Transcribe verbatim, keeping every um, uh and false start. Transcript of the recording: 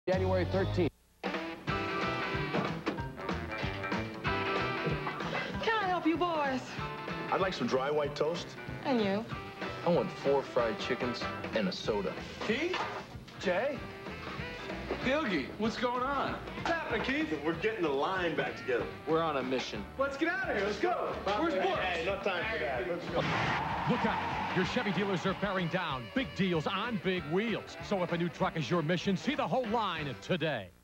January thirteenth. Can I help you boys? I'd like some dry white toast. And you? I want four fried chickens and a soda. Keith? Jay? Gilgy, what's going on? What's happening, Keith? We're getting the line back together. We're on a mission. Let's get out of here. Let's go. Where's Brooks? Hey, no time for that. Let's go. Look out. Your Chevy dealers are bearing down. Big deals on big wheels. So if a new truck is your mission, see the whole line today.